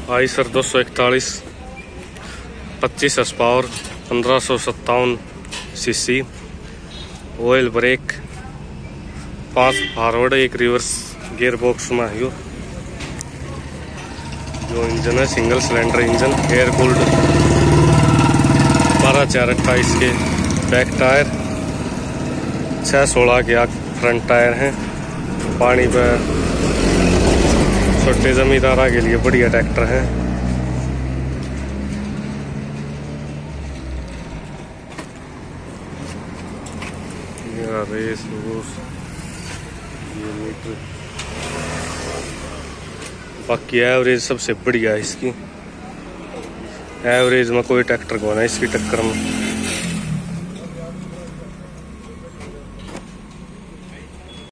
Eicher 241, 25 horse power, 1557 CC, oil brake, 5 forward 1 reverse gear box में है। जो engine है single cylinder engine, air cooled, 12/4/28 के back tyre, 6/16 के आगे फ्रंट टायर हैं। पानी पर छोटे जमींदारा के लिए बढ़िया ट्रैक्टर है। रेस ये मीटर, बाकी एवरेज सबसे बढ़िया है इसकी। एवरेज में कोई ट्रैक्टर को ना इसकी टक्कर में।